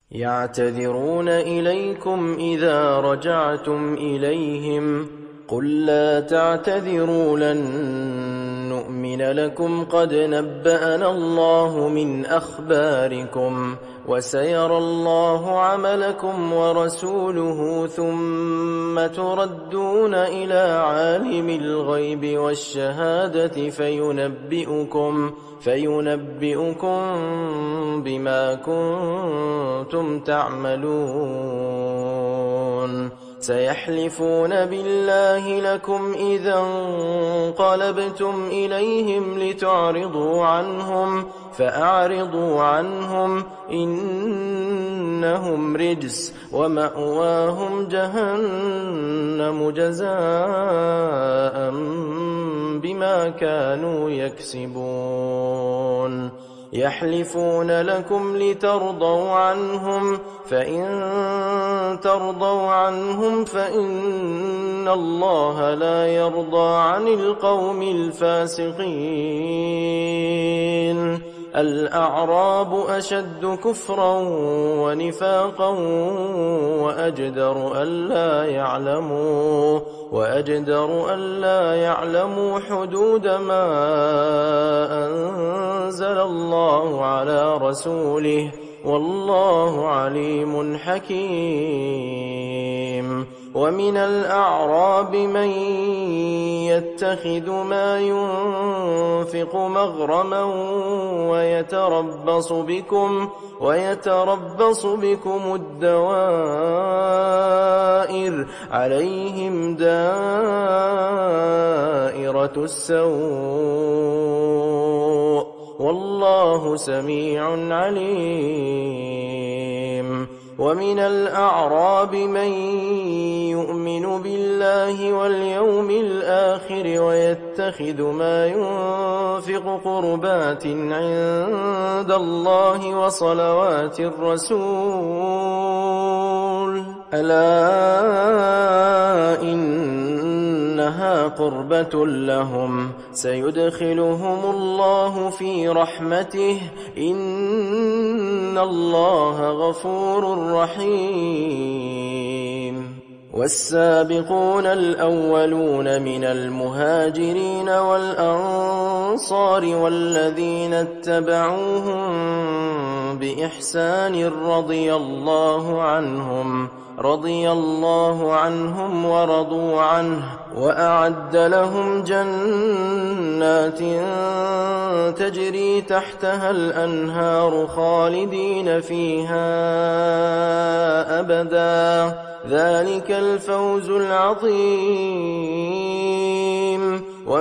يعتذرون إليكم إذا رجعتم إليهم قل لا تعتذروا لن نؤمن لكم قد نبأنا الله من أخباركم وسيرى الله عملكم ورسوله ثم تردون إلى عالم الغيب والشهادة فينبئكم بما كنتم تعملون سيحلفون بالله لكم إذا انقلبتم إليهم لتعرضوا عنهم فأعرضوا عنهم إنهم رجس ومأواهم جهنم جزاء بما كانوا يكسبون يحلفون لكم لترضوا عنهم فإن ترضوا عنهم فإن الله لا يرضى عن القوم الفاسقين الأعراب أشد كفرا ونفاقا وأجدر ألا يعلموا حدود ما أنزل الله على رسوله والله عليم حكيم ومن الأعراب من يتخذ ما ينفق مغرما ويتربص بكم الدوائر عليهم دائرة السوء والله سميع عليم ومن الأعراب من يؤمن بالله واليوم الآخر ويتخذ ما ينفق قربات عند الله وصلوات الرسول ألا إنها قربة لهم سيدخلهم الله في رحمته إن الله غفور رحيم والسابقون الأولون من المهاجرين والأنصار والذين اتبعوهم بإحسان رضي الله عنهم ورضوا عنه وأعد لهم جنات تجري تحتها الأنهار خالدين فيها أبدا ذلك الفوز العظيم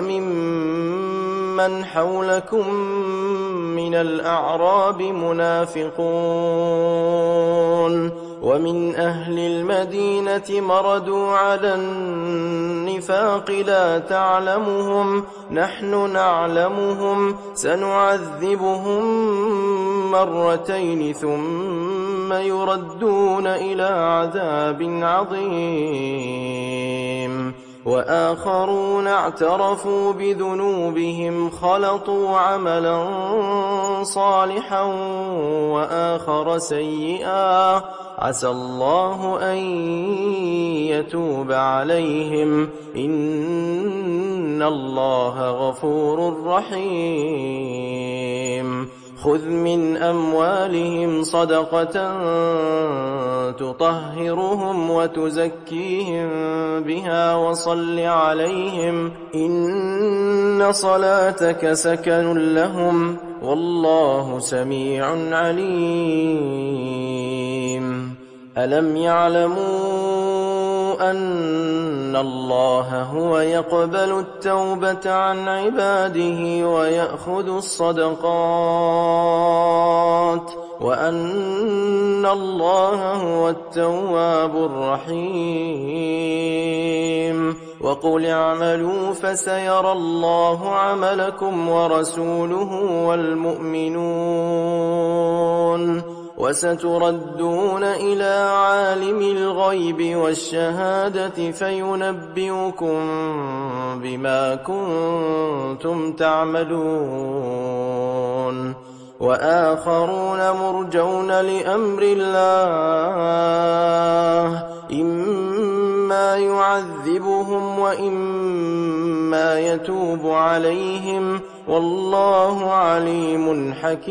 وممن حولكم من الأعراب منافقون ومن أهل المدينة مردوا على النفاق لا تعلمهم نحن نعلمهم سنعذبهم مرتين ثم يردون إلى عذاب عظيم وآخرون اعترفوا بذنوبهم خلطوا عملا صالحا وآخر سيئا عسى الله أن يتوب عليهم إن الله غفور رحيم خذ من أموالهم صدقة تطهرهم وتزكيهم بها وصل عليهم إن صلاتك سكن لهم والله سميع عليم ألم يعلموا أن الله هو يقبل التوبة عن عباده ويأخذ الصدقات وأن الله هو التواب الرحيم وقل اعملوا فسيرى الله عملكم ورسوله والمؤمنون وستردون إلى عالم الغيب والشهادة فينبئكم بما كنتم تعملون وآخرون مرجون لأمر الله إما يعذبهم وإما يتوب عليهم والله عليم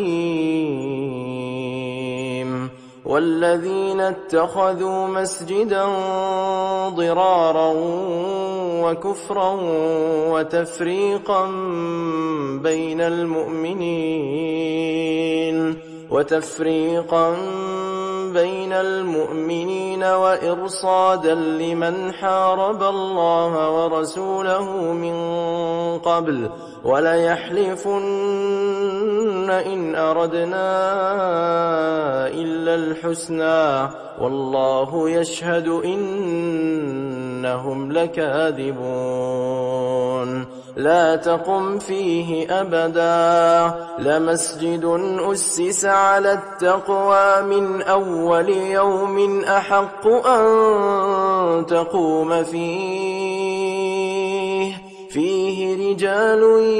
حكيم. والذين اتخذوا مسجدا ضرارا وكفرا وتفريقا بين المؤمنين وإرصادا لمن حارب الله ورسوله من قبل وليحلفن إن أردنا إلا الحسنى والله يشهد إنهم لكاذبون. لا تقم فيه أبدا لمسجد أسس على التقوى من أول يوم أحق أن تقوم فيه رجال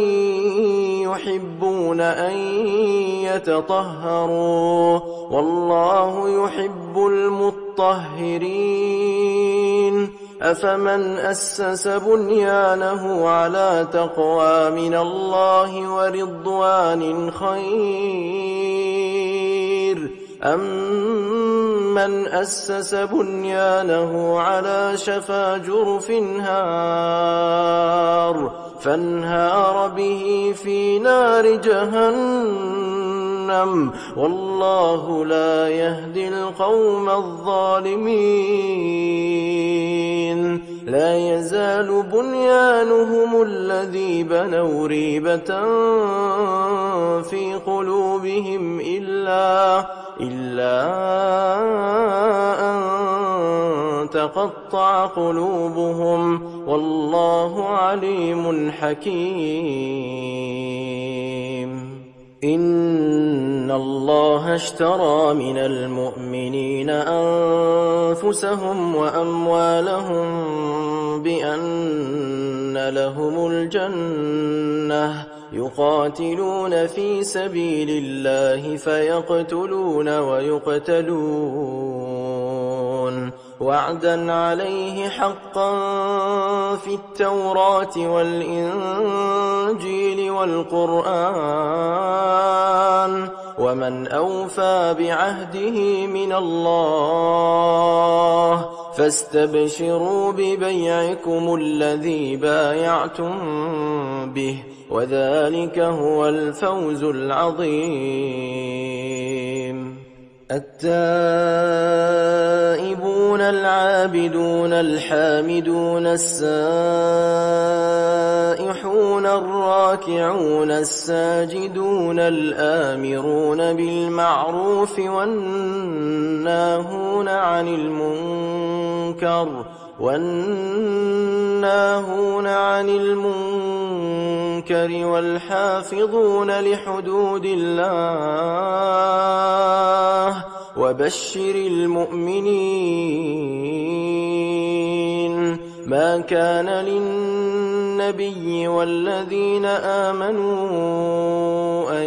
يحبون أن يتطهروا والله يحب المطهرين. أفمن أسس بنيانه على تقوى من الله ورضوان خير أم من أسس بنيانه على شفا جرف فانهار به في نار جهنم والله لا يهدي القوم الظالمين. لا يزال بنيانهم الذي بنوا ريبة في قلوبهم إلا أن تقطع قلوبهم والله عليم حكيم. إن الله اشترى من المؤمنين أنفسهم وأموالهم بأن لهم الجنة يقاتلون في سبيل الله فيقتلون ويقتلون وعدا عليه حقا في التوراة والإنجيل والقرآن ومن أوفى بعهده من الله فاستبشروا ببيعكم الذي بايعتم به وذلك هو الفوز العظيم. التائبون العابدون الحامدون السائحون الراكعون الساجدون الآمرون بالمعروف والناهون عن المنكر والحافظون لحدود الله وبشر المؤمنين. ما كان للنبي والذين آمنوا أن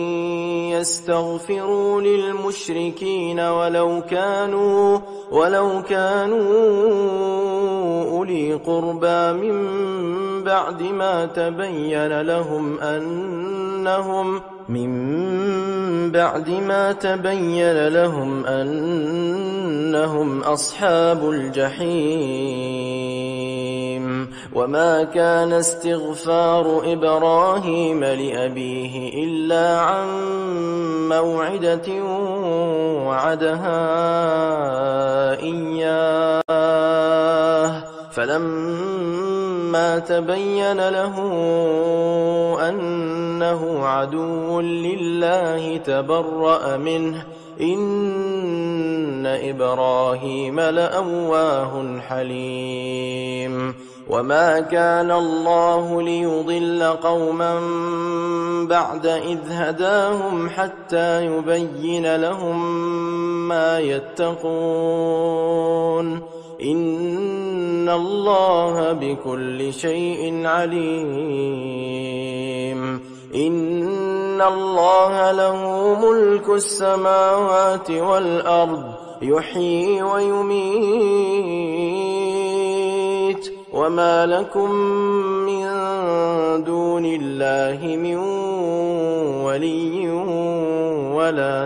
يستغفروا للمشركين ولو كانوا أولي قربى من بعد ما تبين لهم أنهم أصحاب الجحيم. وما كان استغفار إبراهيم لأبيه إلا عن موعدة وعدها إياه فلما تبين له أنه عدو لله تبرأ منه إن إبراهيم لأواه حليم. وما كان الله ليضل قوما بعد إذ هداهم حتى يبين لهم ما يتقون إن الله بكل شيء عليم. إن إن الله له ملك السماوات والأرض يحيي ويميت وما لكم من دون الله من ولي ولا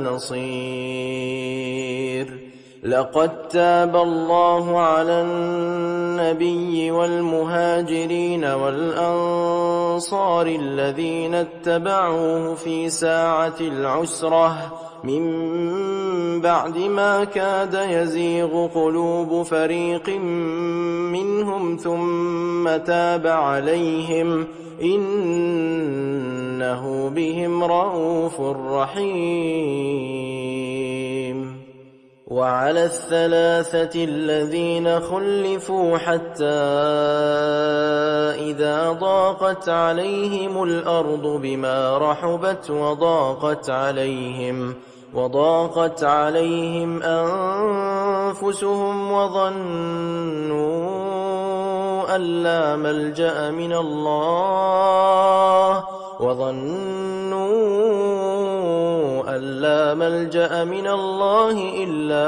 نصير لقد تاب الله على النبي والمهاجرين والأنصار الذين اتبعوه في ساعة العسرة من بعد ما كاد يزيغ قلوب فريق منهم ثم تاب عليهم إنه بهم رءوف رحيم وعلى الثلاثة الذين خلفوا حتى إذا ضاقت عليهم الأرض بما رحبت وضاقت عليهم أنفسهم وظنوا أن لا ملجأ من الله إلا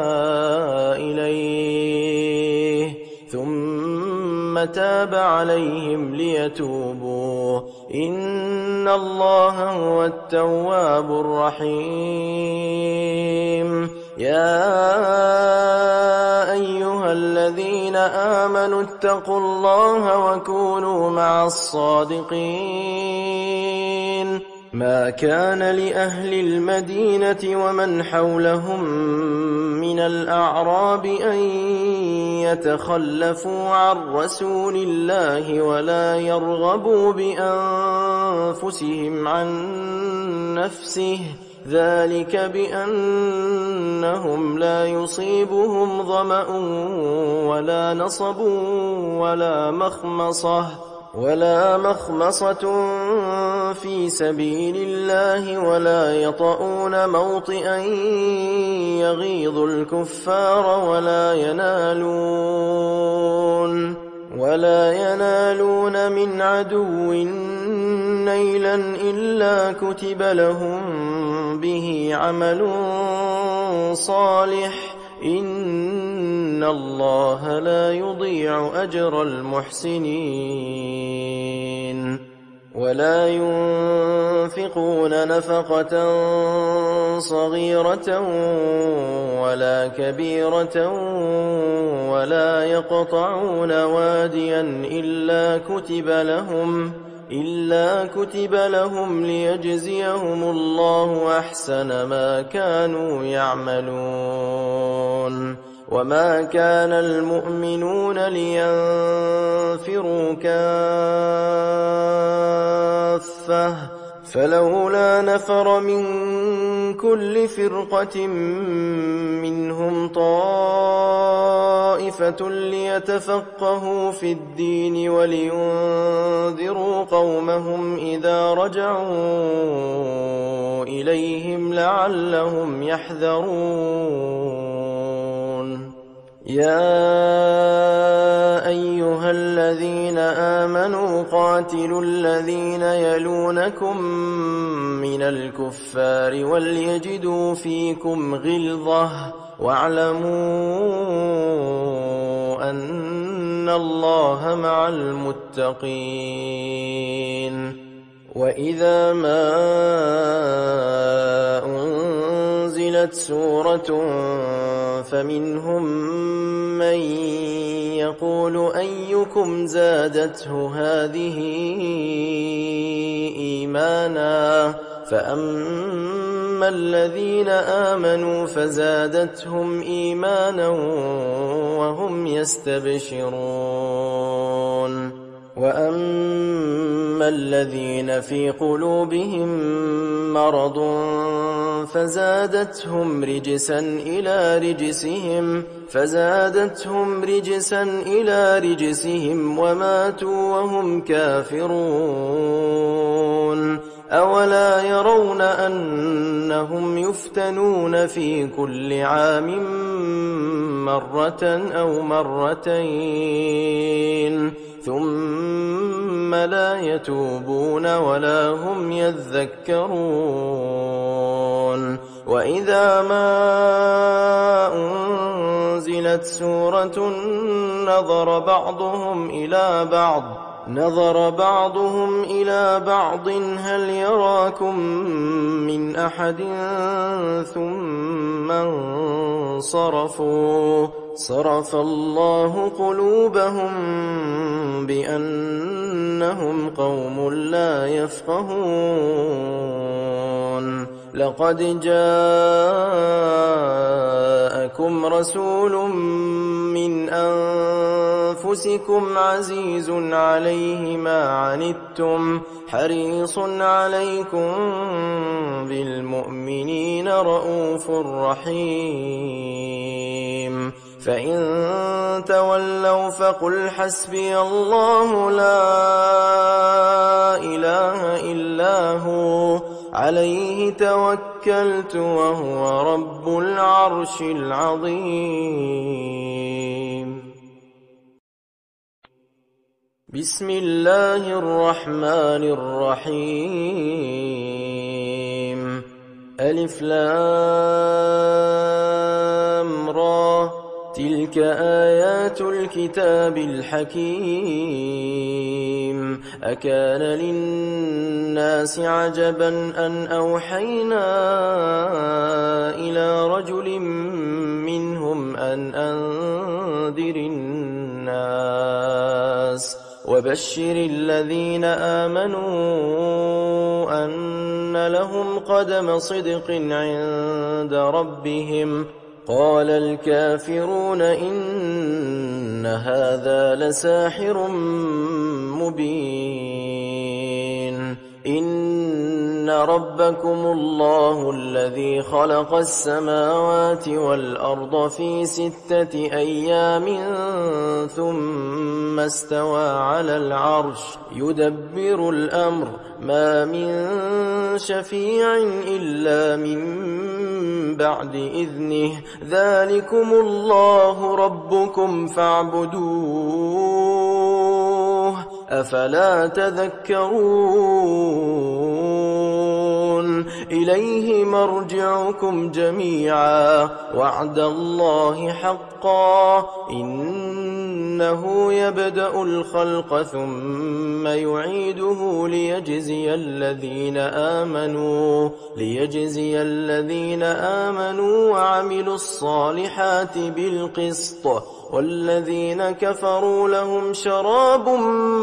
إليه ثم تاب عليهم ليتوبوا إن الله هو التواب الرحيم يا أيها الذين آمنوا اتقوا الله وكونوا مع الصادقين ما كان لأهل المدينة ومن حولهم من الأعراب أن يتخلفوا عن رسول الله ولا يرغبوا بأنفسهم عن نفسه ذلك بأنهم لا يصيبهم ظمأ ولا نصب ولا مخمصة في سبيل الله ولا يطؤون موطئا يغيظ الكفار ولا ينالون من عدو نيلا إلا كتب لهم به عمل صالح إن الله لا يضيع أجر المحسنين ولا ينفقون نفقة صغيرة ولا كبيرة ولا يقطعون واديا إلا كتب لهم ليجزيهم الله أحسن ما كانوا يعملون وما كان المؤمنون لينفروا كافة فلولا نفر من كل فرقة منهم طائفة ليتفقهوا في الدين ولينذروا قومهم إذا رجعوا إليهم لعلهم يحذرون يا أيها الذين آمنوا قاتلوا الذين يلونكم من الكفار وليجدوا فيكم غلظة واعلموا أن الله مع المتقين وإذا ما أنزلت سورة فمنهم من يقول أيكم زادته هذه إيمانا فأما الذين آمنوا فزادتهم إيمانا وهم يستبشرون وأما الذين في قلوبهم مرض فزادتهم رجسا إلى رجسهم وماتوا وهم كافرون أولا يرون أنهم يفتنون في كل عام مرة أو مرتين ثم لا يتوبون ولا هم يذكرون وإذا ما أنزلت سورة نظر بعضهم إلى بعض هل يراكم من أحد ثم انصرفوا صرف الله قلوبهم بأنهم قوم لا يفقهون لقد جاءكم رسول من أنفسكم عزيز عليه ما عنتم حريص عليكم بالمؤمنين رءوف رحيم فإن تولوا فقل حسبي الله لا إله إلا هو عليه توكلت وهو رب العرش العظيم. بسم الله الرحمن الرحيم. ألف لام را تلك آيات الكتاب الحكيم أكان للناس عجبا أن أوحينا إلى رجل منهم أن أنذر الناس وبشر الذين آمنوا أن لهم قدم صدق عند ربهم قال الكافرون إن هذا لساحر مبين إن ربكم الله الذي خلق السماوات والأرض في 6 أيام ثم استوى على العرش يدبر الأمر ما من شفيع إلا من بعد إذنه ذلكم الله ربكم فاعبدوه أفلا تذكرون إليه مرجعكم جميعا وعد الله حقا إنه يبدأ الخلق ثم يعيده ليجزي الذين آمنوا وعملوا الصالحات بالقسط والذين كفروا لهم شراب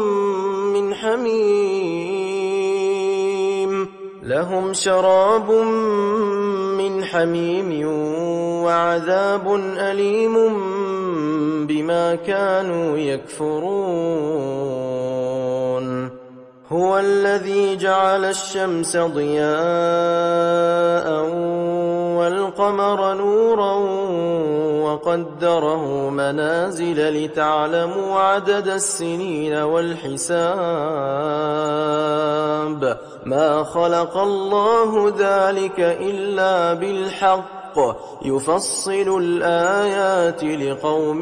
من حميم وعذاب أليم بما كانوا يكفرون هو الذي جعل الشمس ضياء والقمر نورا وقدره منازل لتعلموا عدد السنين والحساب ما خلق الله ذلك إلا بالحق يفصل الآيات لقوم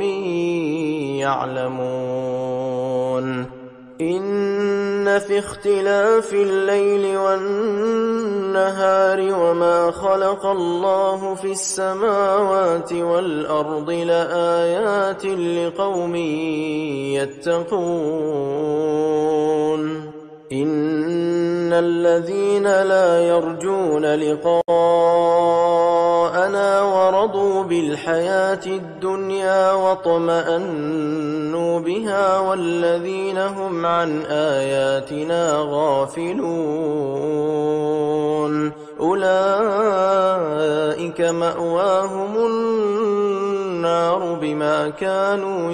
يعلمون إن في اختلاف الليل والنهار وما خلق الله في السماوات والأرض لآيات لقوم يتقون إن الذين لا يرجون لقاءنا ورضوا بالحياة الدنيا واطمأنوا بها والذين هم عن آياتنا غافلون أولئك مأواهم النار بما كانوا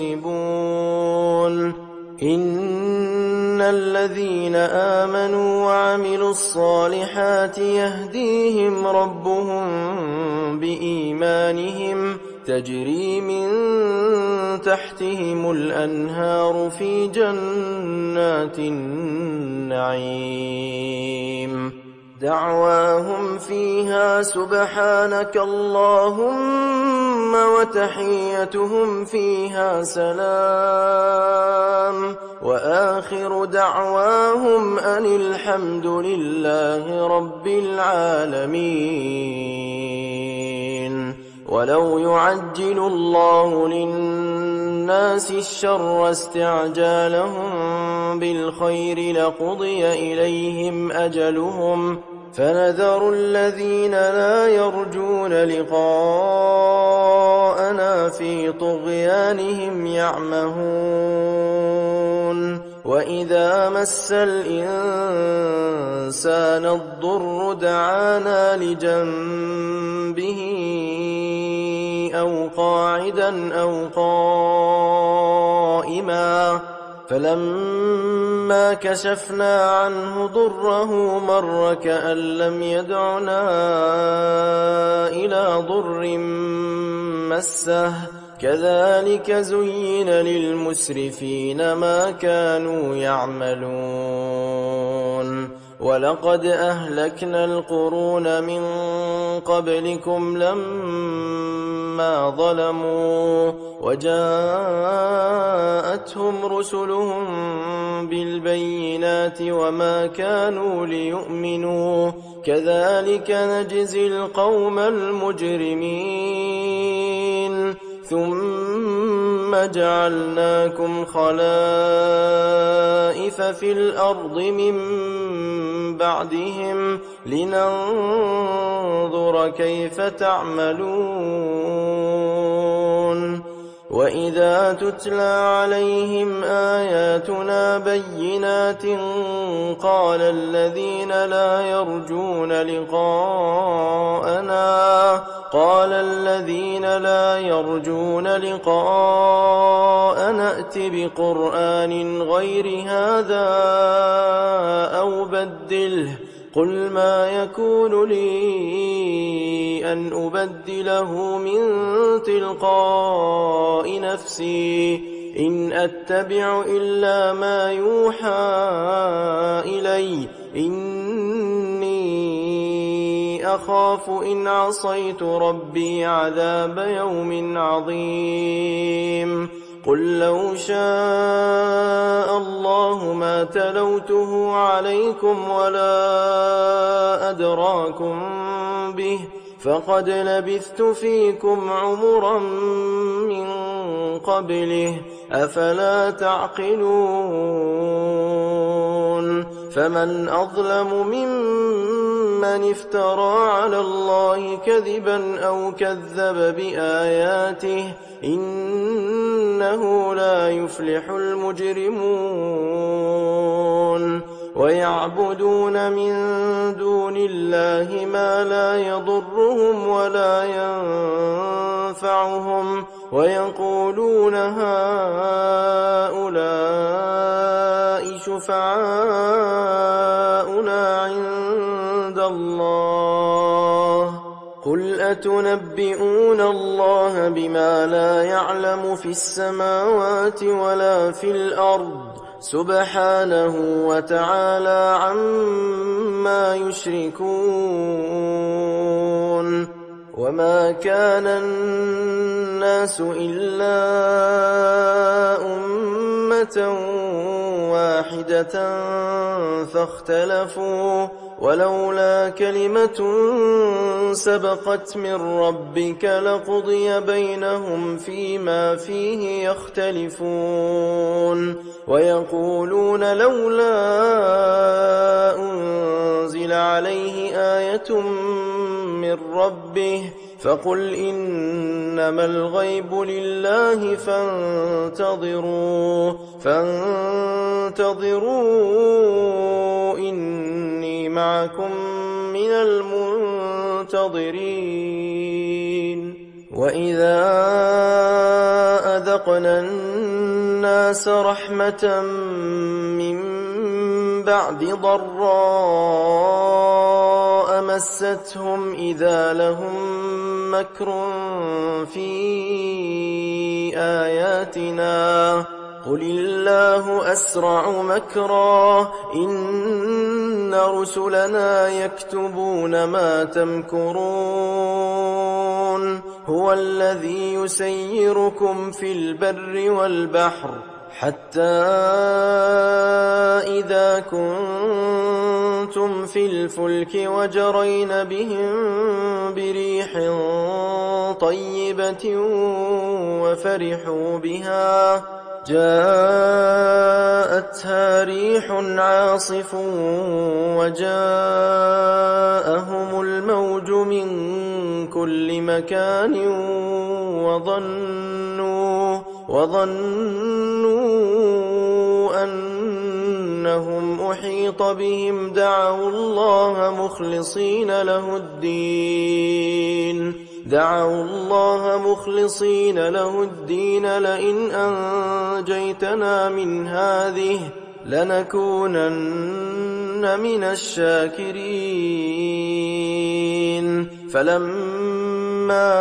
يكسبون إن الذين آمنوا وعملوا الصالحات يهديهم ربهم بإيمانهم تجري من تحتهم الأنهار في جنات النعيم دعواهم فيها سبحانك اللهم وتحيتهم فيها سلام وآخر دعواهم أن الحمد لله رب العالمين. ولو يعجل الله للناس الشر استعجالهم بالخير لقضي إليهم أجلهم فنذر الذين لا يرجون لقاءنا في طغيانهم يعمهون. وإذا مس الإنسان الضر دعانا لجنبه أو قاعدا أو قائما فلما كشفنا عنه ضره مر كأن لم يدعنا إلى ضر مسه كذلك زين للمسرفين ما كانوا يعملون. ولقد أهلكنا القرون من قبلكم لما ظلموا وجاءتهم رسلهم بالبينات وما كانوا ليؤمنوا كذلك نجزي القوم المجرمين. ثم جعلناكم خلائف في الأرض من بعدهم لننظر كيف تعملون. وإذا تتلى عليهم آياتنا بينات قال الذين لا يرجون لقاءنا ائت بقرآن غير هذا أو بدله قل ما يكون لي أن أبدله من تلقاء نفسي إن أتبع إلا ما يوحى إلي إني أخاف إن عصيت ربي عذاب يوم عظيم. قل لو شاء الله ما تلوته عليكم ولا أدراكم به فقد لبثت فيكم عمرا من قبله أفلا تعقلون. فمن أظلم ممن افترى على الله كذبا أو كذب بآياته إنه لا يفلح المجرمون. ويعبدون من دون الله ما لا يضرهم ولا ينفعهم ويقولون هؤلاء شفعاؤنا عند الله قل أتنبئون الله بما لا يعلم في السماوات ولا في الأرض سبحانه وتعالى عما يشركون. وما كان الناس إلا أمة واحدة فاختلفوا ولولا كلمة سبقت من ربك لقضي بينهم فيما فيه يختلفون. ويقولون لولا أنزل عليه آية من ربه فقل إنما الغيب لله فانتظروا إني معكم من المنتظرين. وإذا أذقنا الناس رحمة من بعد ضراء مستهم إذا لهم مكر في آياتنا قل الله أسرع مكرا إن إن رسلنا يكتبون ما تمكرون هو الذي يسيركم في البر والبحر حتى إذا كنتم في الفلك وجرين بهم بريح طيبة وفرحوا بها جاءتها ريح عاصف وجاءهم الموج من كل مكان وظنوا أنهم أحيط بهم دعوا الله مخلصين له الدين لئن أنجيتنا من هذه لنكونن من الشاكرين فلما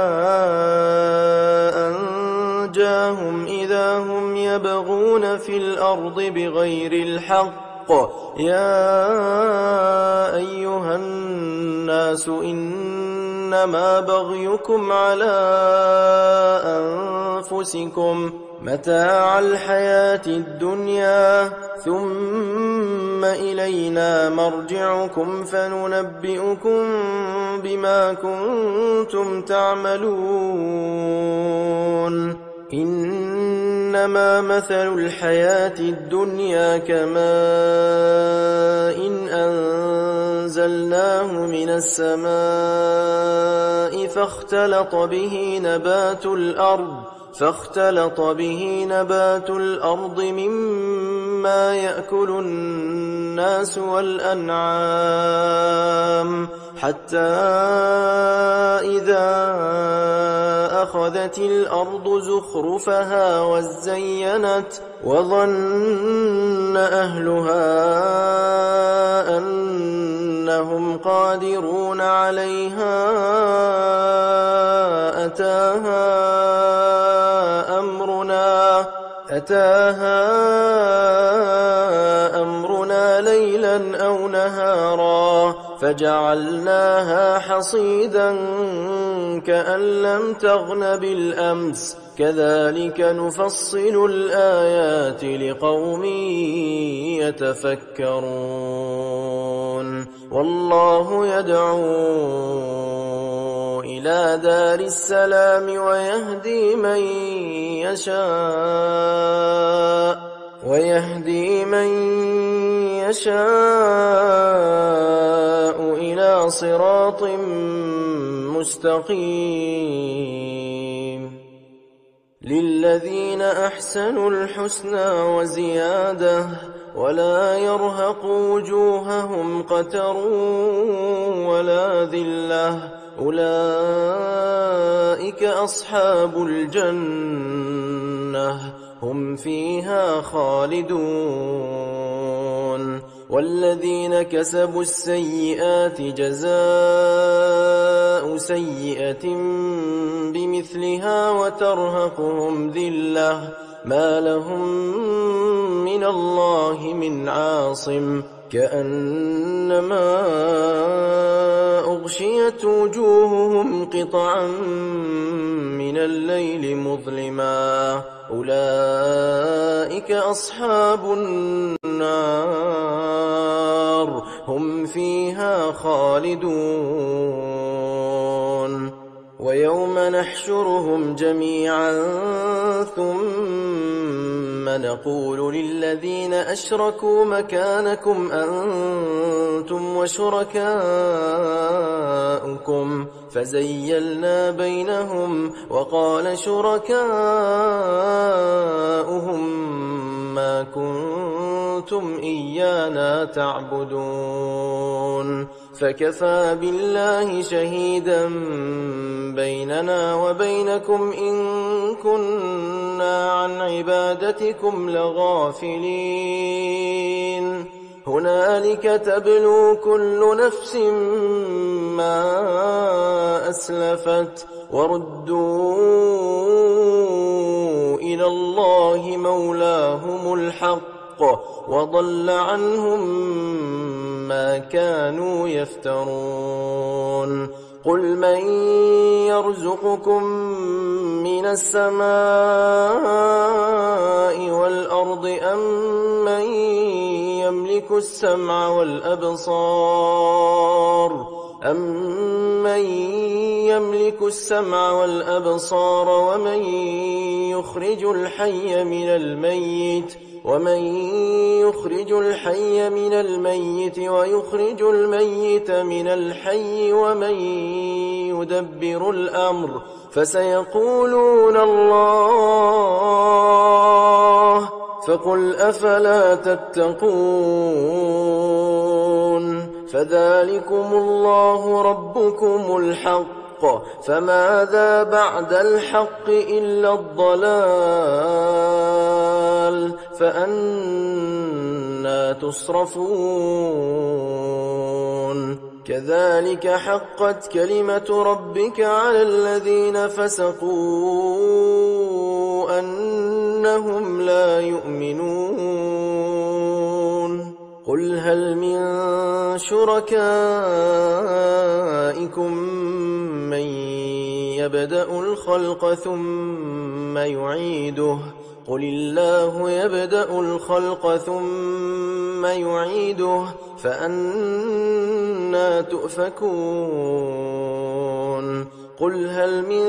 أنجاهم إذا هم يبغون في الأرض بغير الحق يا أيها الناس إنما بغيكم على أنفسكم متاع الحياة الدنيا ثم إلينا مرجعكم فننبئكم بما كنتم تعملون إنما مثل الحياة الدنيا كماء إن أنزلناه من السماء فاختلط به نبات الأرض مما يأكل الناس والأنعام حتى إذا أخذت الأرض زخرفها وزينت وظن أهلها أنهم قادرون عليها أتاها أمرنا ليلا أو نهارا فجعلناها حصيدا كأن لم تغن بالأمس كذلك نفصل الآيات لقوم يتفكرون والله يدعو إلى دار السلام ويهدي من يشاء إلى صراط مستقيم للذين أحسنوا الحسنى وزيادة ولا يرهق وجوههم قتر ولا ذلة أولئك أصحاب الجنة هم فيها خالدون والذين كسبوا السيئات جزاء سيئة بمثلها وترهقهم ذلة ما لهم من الله من عاصم كأنما أغشيت وجوههم قطعا من الليل مظلما أولئك أصحاب النار هم فيها خالدون ويوم نحشرهم جميعا ثم نقول للذين أشركوا مكانكم أنتم وشركاؤكم فزيلنا بينهم وقال شركاؤهم ما كنتم إيانا تعبدون فكفى بالله شهيدا بيننا وبينكم إن كنا عن عبادتكم لغافلين هنالك تبلو كل نفس ما أسلفت وردوا إلى الله مولاهم الحق وضل عنهم ما كانوا يفترون. قل من يرزقكم من السماء والأرض أم من يملك السمع ومن يخرج الحي من الميت ويخرج الميت من الحي ومن يدبر الأمر فسيقولون الله فقل أفلا تتقون. فذلكم الله ربكم الحق فماذا بعد الحق إلا الضلال فأنى تصرفون. كذلك حقت كلمة ربك على الذين فسقوا أنهم لا يؤمنون. قل هل من شركائكم من يبدأ الخلق ثم يعيده قل الله يبدأ الخلق ثم يعيده فأنى تؤفكون. قل هل من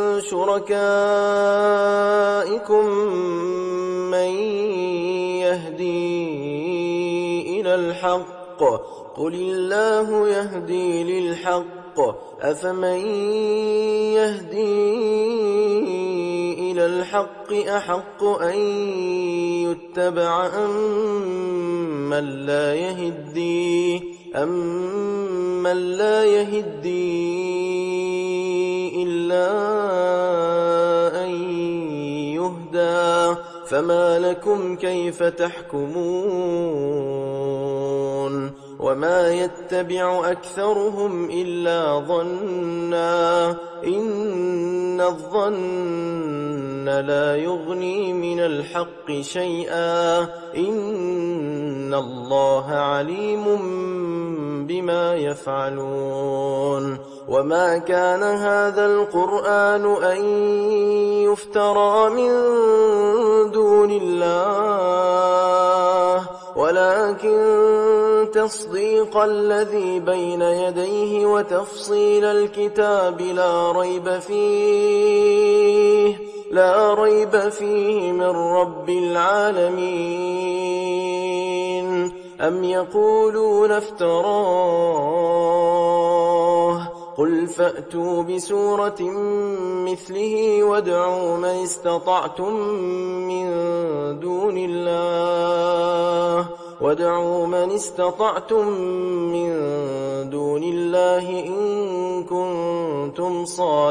شركائكم من يهدي إلى الحق قل الله يهدي للحق أفمن يهدي إلى الحق أحق أن يتبع أمن لا يهدي إلا أن يهدى فما لكم كيف تحكمون. وما يتبع أكثرهم إلا ظنا إن الظن لا يغني من الحق شيئا إن الله عليم بما يفعلون. وما كان هذا القرآن أن يفترى من دون الله ولكن تصديق الذي بين يديه وتفصيل الكتاب لا ريب فيه من رب العالمين. أم يقولون افتراه قل فأتوا بسورة مثله وادعوا من استطعتم من دون الله إن كنتم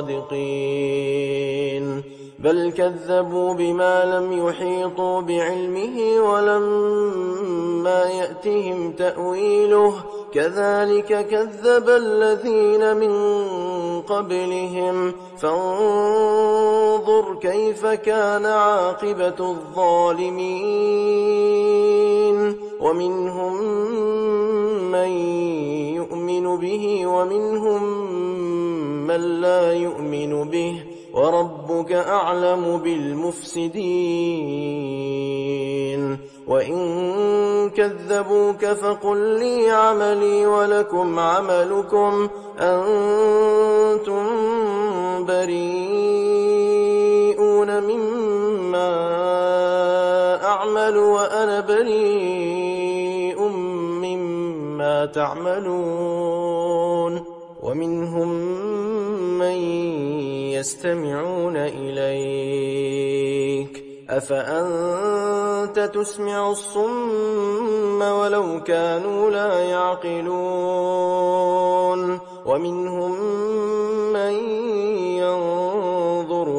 صادقين. بل كذبوا بما لم يحيطوا بعلمه ولما يأتهم تأويله كذلك كذب الذين من قبلهم فانظر كيف كان عاقبة الظالمين. ومنهم من يؤمن به ومنهم من لا يؤمن به وربك أعلم بالمفسدين. وإن كذبوك فقل لي عملي ولكم عملكم أنتم بريئون مما أعمل وأنا بريء مما تعملون. ومنهم من يستمعون إليك أفأنت تسمع الصم ولو كانوا لا يعقلون. ومنهم من ينظر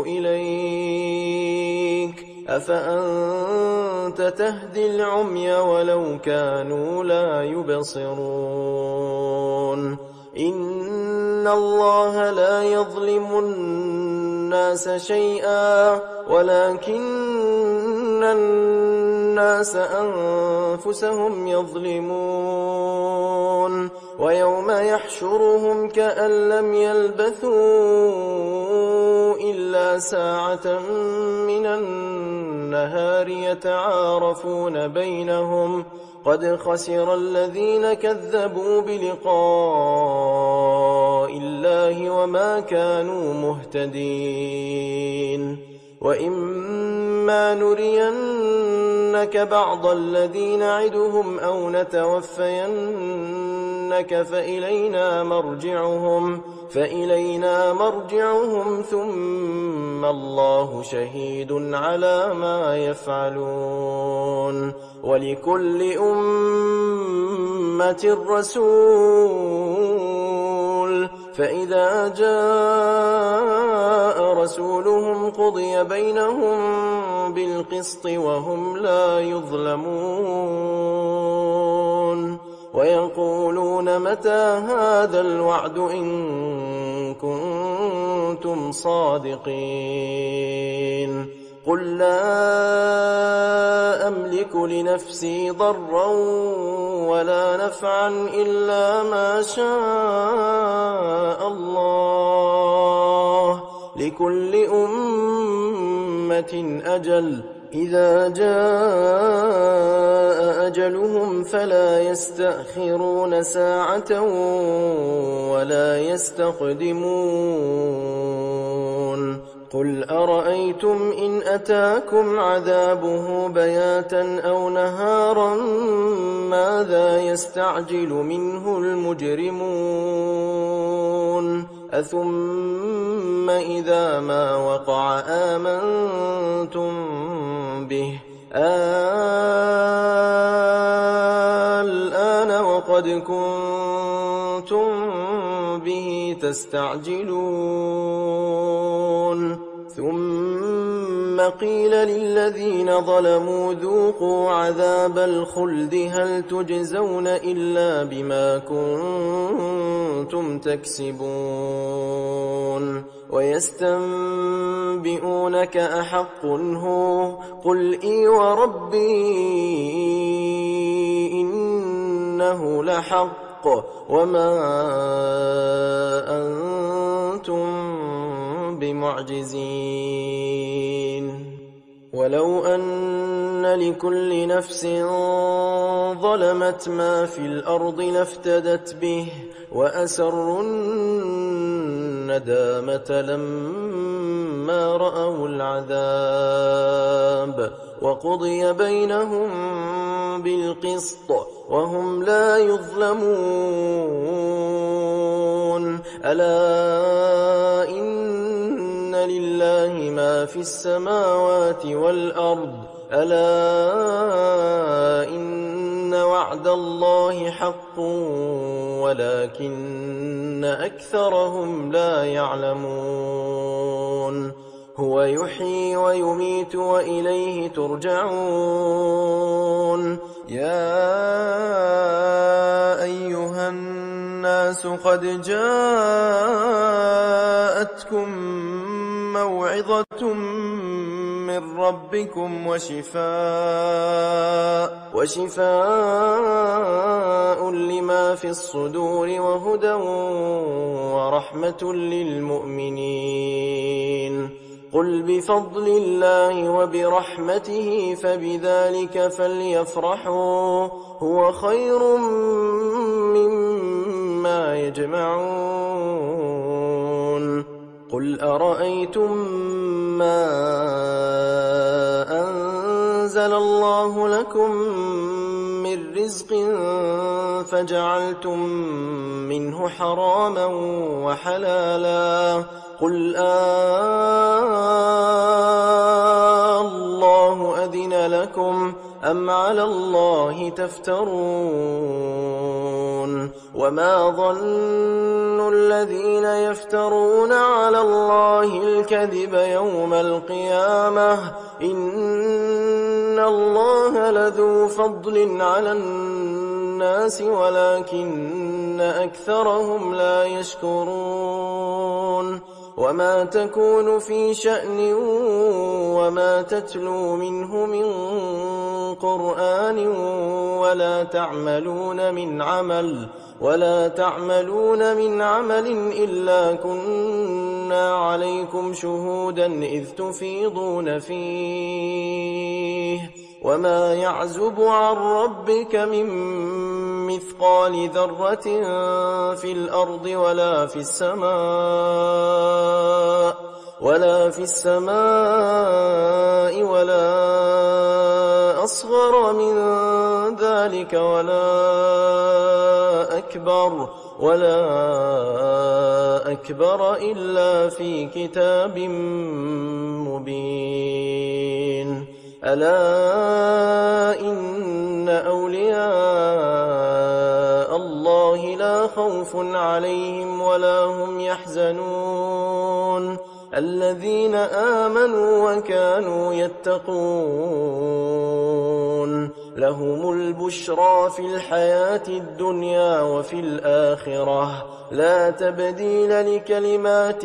إليك أفأنت تهدي العمي ولو كانوا لا يبصرون. إن الله لا يظلم الناس شيئا ولكن الناس أنفسهم يظلمون ويوم يحشرهم كأن لم يلبثوا إلا ساعة من النهار يتعارفون بينهم قد خسر الذين كذبوا بلقاء الله وما كانوا مهتدين وإما نرينك بعض الذي نعدهم أو نتوفينك فإلينا مرجعهم ثم الله شهيد على ما يفعلون ولكل أمة رسول فإذا جاء رسولهم قضي بينهم بالقسط وهم لا يظلمون ويقولون متى هذا الوعد إن كنتم صادقين قل لا أملك لنفسي ضرا ولا نفعا إلا ما شاء الله لكل أمة أجل إذا جاء أجلهم فلا يستأخرون ساعة ولا يستقدمون قل أرأيتم إن أتاكم عذابه بياتا أو نهارا ماذا يستعجل منه المجرمون أثم إذا ما وقع آمنتم به الآن وقد كنتم به تستعجلون ثم قيل للذين ظلموا ذوقوا عذاب الخلد هل تجزون إلا بما كنتم تكسبون ويستنبئونك أحق هو قل إي وربي إنه لحق وما أنتم بمعجزين ولو أن لكل نفس ظلمت ما في الأرض لافتدت به وأسروا الندامة لما رأوا العذاب وقضي بينهم بالقسط وهم لا يظلمون ألا إن لله ما في السماوات والأرض ألا إن وعد الله حق ولكن أكثرهم لا يعلمون هو يحيي ويميت وإليه ترجعون يا أيها الناس قد جاءتكم موعظة من ربكم وشفاء لما في الصدور وهدى ورحمة للمؤمنين قل بفضل الله وبرحمته فبذلك فليفرحوا هو خير مما يجمعون قل أرأيتم ما أنزل الله لكم من رزق فجعلتم منه حراما وحلالا قل الله أذن لكم أم على الله تفترون وما ظن الذين يفترون على الله الكذب يوم القيامة إن الله لذو فضل على الناس ولكن أكثرهم لا يشكرون وما تكون في شأن وما تتلو منه من قرآن ولا تعملون من عمل إلا كنا عليكم شهودا إذ تفيضون فيه وما يعزب عن ربك من مثقال ذرة في الأرض ولا في السماء ولا أصغر من ذلك ولا أكبر إلا في كتاب مبين ألا إن أولياء الله لا خوف عليهم ولا هم يحزنون الذين آمنوا وكانوا يتقون لهم البشرى في الحياة الدنيا وفي الآخرة لا تبديل لكلمات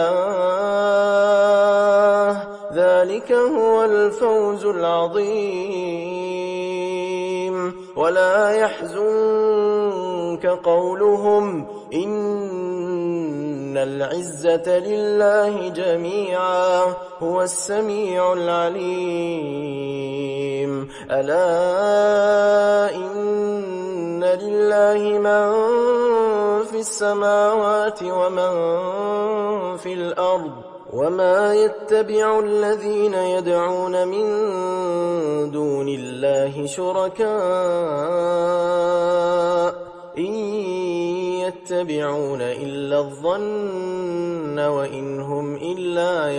الله ذلك هو الفوز العظيم ولا يحزنك قولهم إن العزة لله جميعا هو السميع العليم ألا إن لله من في السماوات ومن في الأرض وما يتبع الذين يدعون من دون الله شركاء إن يتبعون إلا الظن وإن هم إلا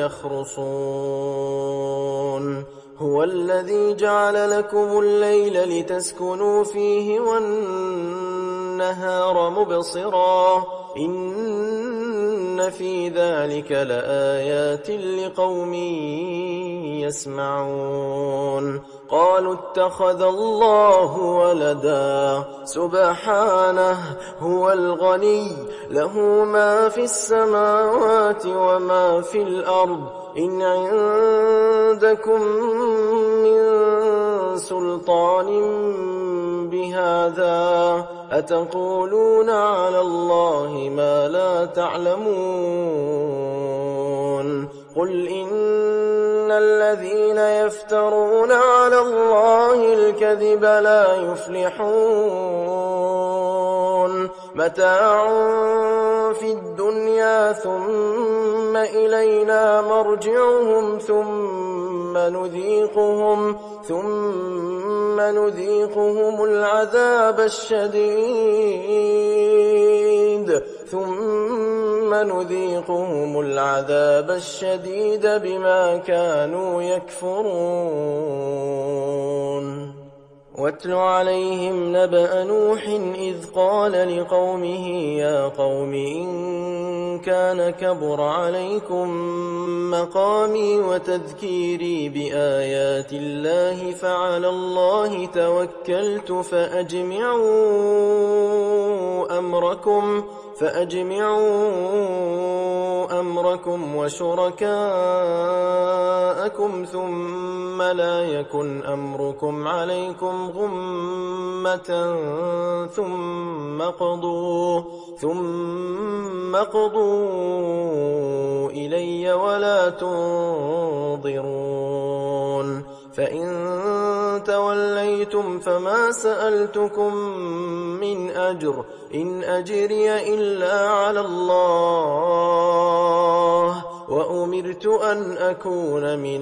يخرصون هو الذي جعل لكم الليل لتسكنوا فيه والنهار مبصرا إن في ذلك لآيات لقوم يسمعون قالوا اتخذ الله ولدا سبحانه هو الغني له ما في السماوات وما في الأرض إن عندكم من سلطان بهذا أتقولون على الله ما لا تعلمون قل إن الذين يفترون على الله الكذب لا يفلحون متاع في الدنيا ثم إلينا مرجعهم ثم نذيقهم العذاب الشديد بما كانوا يكفرون واتل عليهم نبأ نوح إذ قال لقومه يا قوم إن كان كبر عليكم مقامي وتذكيري بآيات الله فعلى الله توكلت فأجمعوا أمركم وشركاءكم ثم لا يكن أمركم عليكم غمة ثم قضوا إلي ولا تنظرون فإن توليتم فما سألتكم من أجر إن أجري إلا على الله وأمرت أن أكون من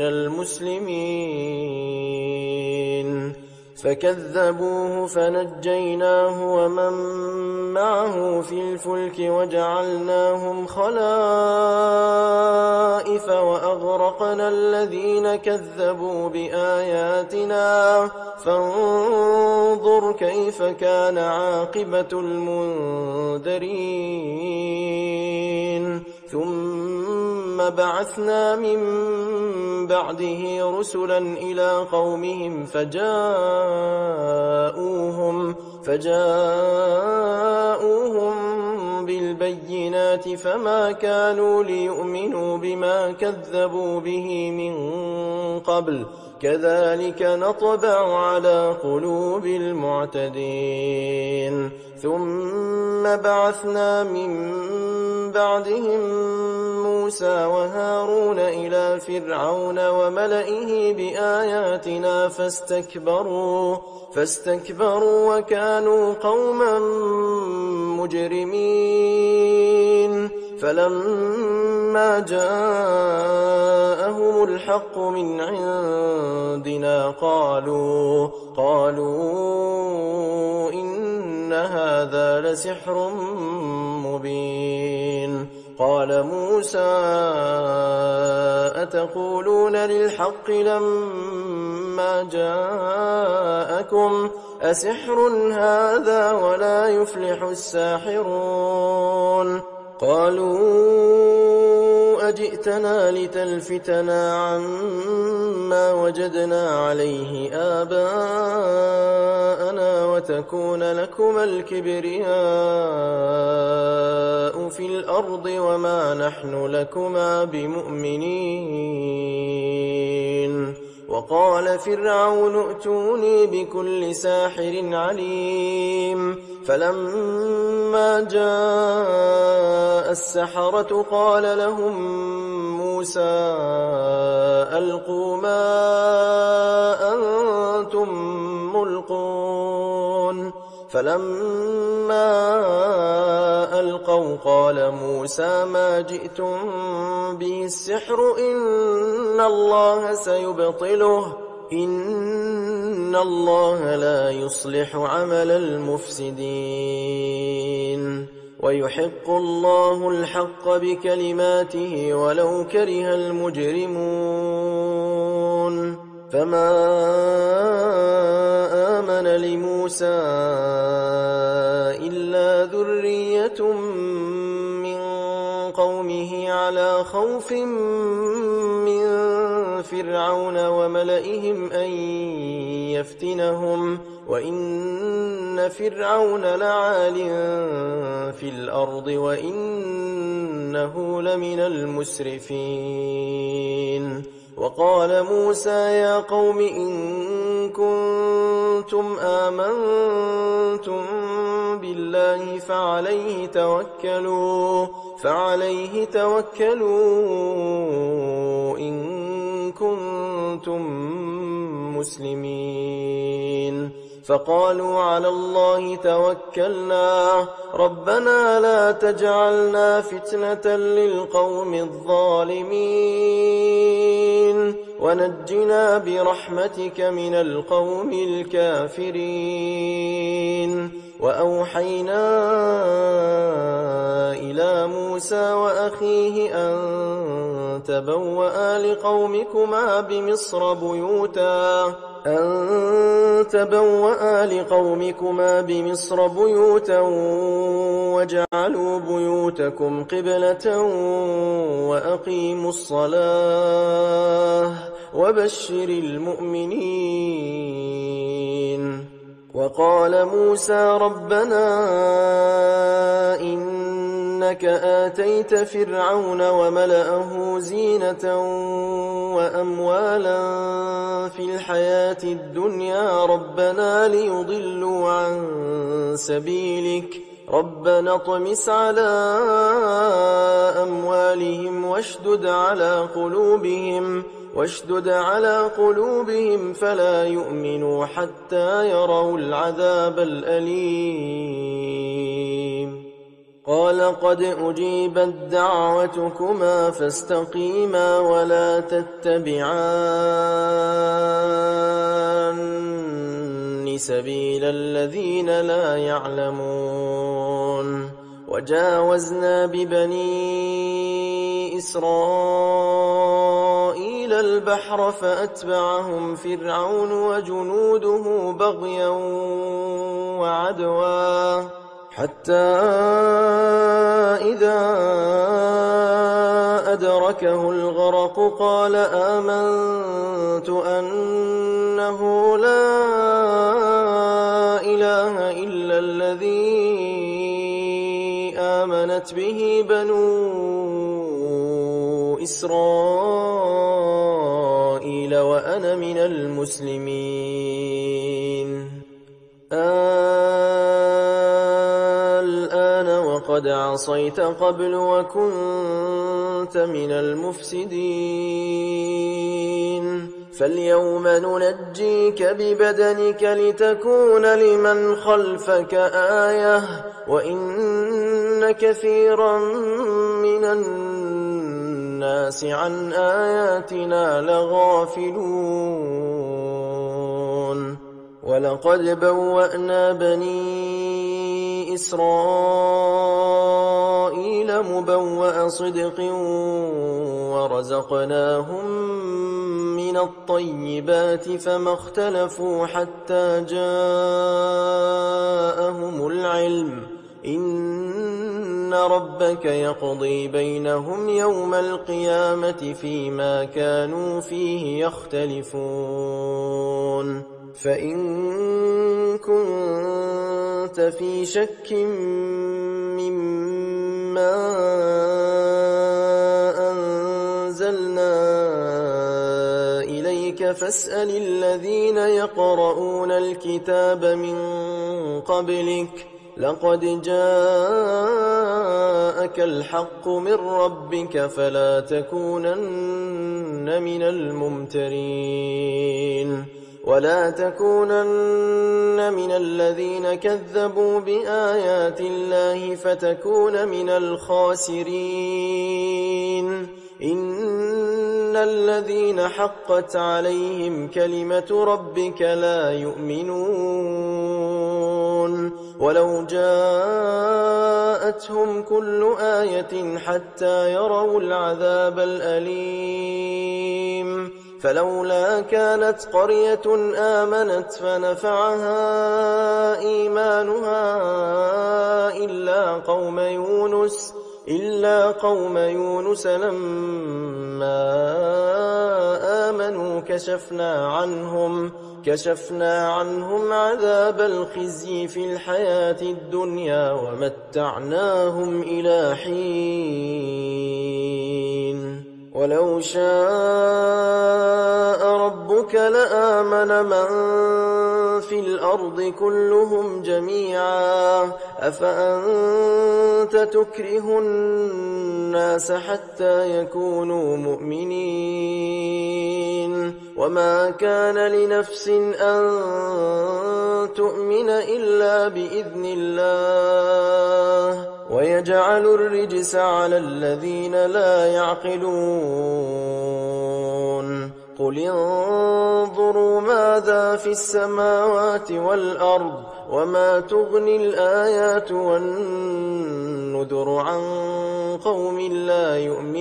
المسلمين فكذبوه فنجيناه ومن معه في الفلك وجعلناهم خلائف وأغرقنا الذين كذبوا بآياتنا فانظر كيف كان عاقبة المنذرين ثم بعثنا من بعده رسلا إلى قومهم فجاءوهم بالبينات فما كانوا ليؤمنوا بما كذبوا به من قبل كذلك نطبع على قلوب المعتدين ثم بعثنا من بعدهم موسى وهارون إلى فرعون وملئه بآياتنا فاستكبروا وكانوا قوما مجرمين فلما جاءهم الحق من عندنا قالوا إن هذا لسحر مبين قال موسى أتقولون للحق لما جاءكم أسحر هذا ولا يفلح الساحرون قالوا أجئتنا لتلفتنا عما وجدنا عليه آباءنا وتكون لكما الكبرياء في الأرض وما نحن لكما بمؤمنين وقال فرعون ائتوني بكل ساحر عليم فلما جاء السحرة قال لهم موسى ألقوا ما أنتم ملقون فلما ألقوا قال موسى ما جئتم به السحر إن الله سيبطله إن الله لا يصلح عمل المفسدين ويحق الله الحق بكلماته ولو كره المجرمون فما آمن لموسى إلا ذرية من قومه على خوف من فرعون وملئهم أن يفتنهم وإن فرعون لعال في الأرض وإنه لمن المسرفين وقال موسى يا قوم إن كنتم آمنتم بالله فعليه توكلوا إن كنتم مسلمين فقالوا على الله توكلنا ربنا لا تجعلنا فتنة للقوم الظالمين ونجنا برحمتك من القوم الكافرين وأوحينا إلى موسى وأخيه أن تبوأ لقومكما بمصر بيوتا واجعلوا بيوتكم قبلة وأقيموا الصلاة وبشر المؤمنين وقال موسى ربنا إنك آتيت فرعون وملأه زينة وأموالا في الحياة الدنيا ربنا ليضلوا عن سبيلك ربنا اطمس على أموالهم واشدد على قلوبهم فلا يؤمنوا حتى يروا العذاب الأليم قال قد أجيبت دعوتكما فاستقيما ولا تتبعان سبيل الذين لا يعلمون وجاوزنا ببني إسرائيل البحر فأتبعهم فرعون وجنوده بغيا وعدوا حتى إذا أدركه الغرق قال آمنت أنه لا إله إلا الذي كذبت به بنو إسرائيل وأنا من المسلمين. الآن وقد عصيت قبل وكنت من المفسدين. فاليوم ننجيك ببدنك لتكون لمن خلفك آية وإن كثيرا من الناس عن آياتنا لغافلون. ولقد بوأنا بني إسرائيل مبوأ صدق ورزقناهم من الطيبات فما اختلفوا حتى جاءهم العلم. إن ربك يقضي بينهم يوم القيامة فيما كانوا فيه يختلفون. فإن كنت في شك مما أنزلنا إليك فاسأل الذين يقرؤون الكتاب من قبلك لقد جاءك الحق من ربك فلا تكونن من الممترين. ولا تكونن من الذين كذبوا بآيات الله فتكون من الخاسرين. إن الذين حقت عليهم كلمة ربك لا يؤمنون. ولو جاءتهم كل آية حتى يروا العذاب الأليم فلولا كانت قرية آمنت فنفعها إيمانها إلا قوم يونس لما آمنوا كشفنا عنهم عذاب الخزي في الحياة الدنيا ومتعناهم إلى حين. ولو شاء ربك لآمن من في الأرض كلهم جميعا أفأنت تكره الناس حتى يكونوا مؤمنين. وما كان لنفس أن تؤمن إلا بإذن الله ويجعل الرجس على الذين لا يعقلون. قل انظروا ماذا في السماوات والأرض وما تغني الآيات والنذر عن قوم لا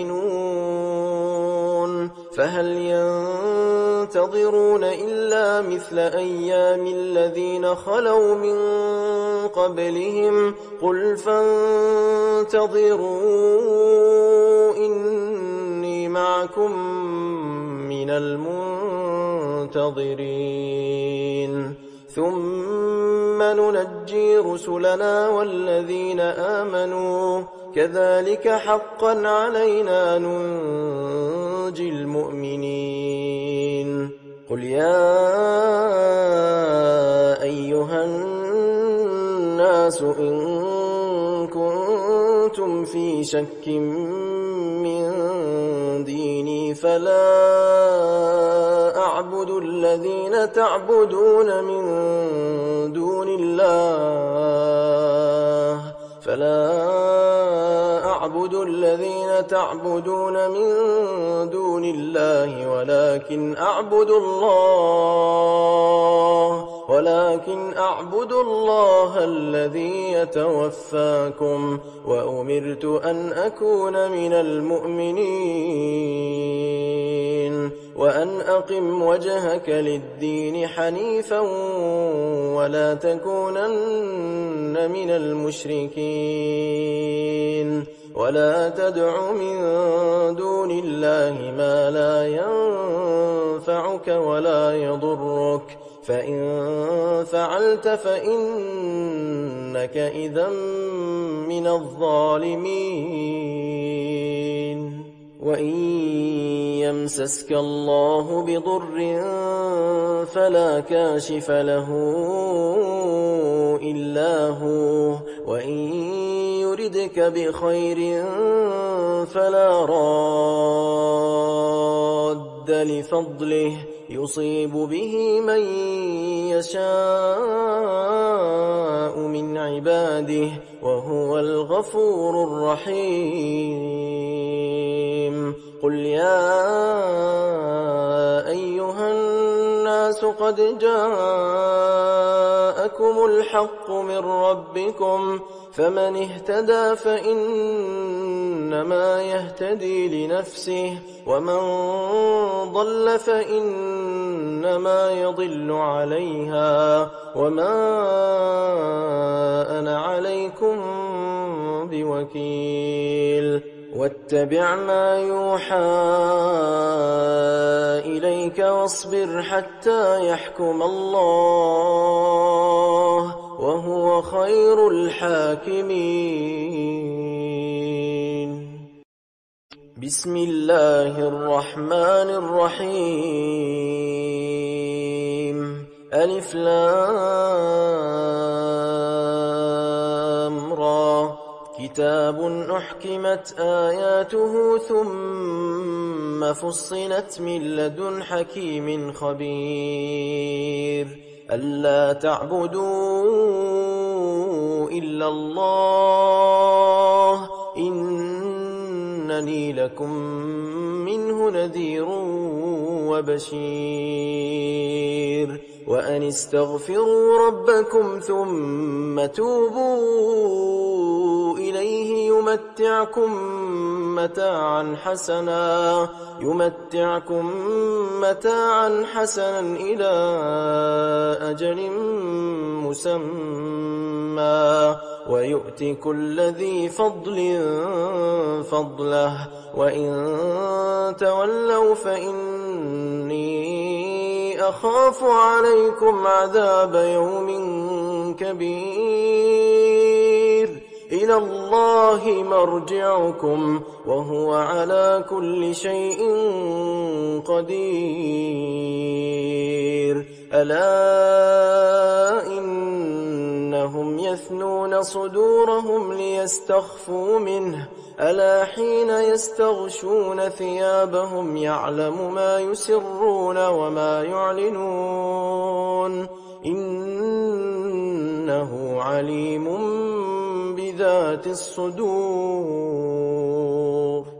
يؤمنون. فهل ينتظرون إلا مثل أيام الذين خلوا من قبلهم قل فانتظروا إني معكم من المنتظرين. ثم ننجي رسلنا والذين آمنوا كذلك حقا علينا ننجي المؤمنين. قل يا أيها الناس إن كنتم في شك من ديني فلا أعبد الذين تعبدون من دون الله ولكن أعبد الله الذي يتوفاكم وأمرت أن أكون من المؤمنين وأن أقم وجهك للدين حنيفا ولا تكونن من المشركين ولا تدع من دون الله ما لا ينفعك ولا يضرك فإن فعلت فإنك إذا من الظالمين. وإن يمسسك الله بضر فلا كاشف له إلا هو، وإن يردك بخير فلا راد لفضله يصيب به من يشاء من عباده وهو الغفور الرحيم. قل يا أيها الناس قد جاءكم الحق من ربكم، فمن اهتدى فإنما يهتدي لنفسه، ومن ضل فإنما يضل عليها، وما أنا عليكم بوكيل. واتبع ما يوحى إليك واصبر حتى يحكم الله وهو خير الحاكمين. بسم الله الرحمن الرحيم. ألف لام را. كتاب أحكمت آياته ثم فصلت من لدن حكيم خبير. ألا تعبدوا إلا الله إنني لكم منه نذير وبشير. وأن استغفروا ربكم ثم توبوا إليه يمتعكم متاعا حسنا إلى أجل مسمى ويؤت كل ذي فضل فضله. وإن تولوا فإني أخاف عليكم عذاب يوم كبير. إلى الله مرجعكم وهو على كل شيء قدير. ألا إنهم يثنون صدورهم ليستخفوا منه، ألا حين يستغشون ثيابهم يعلم ما يسرون وما يعلنون إنه عليم بذات الصدور.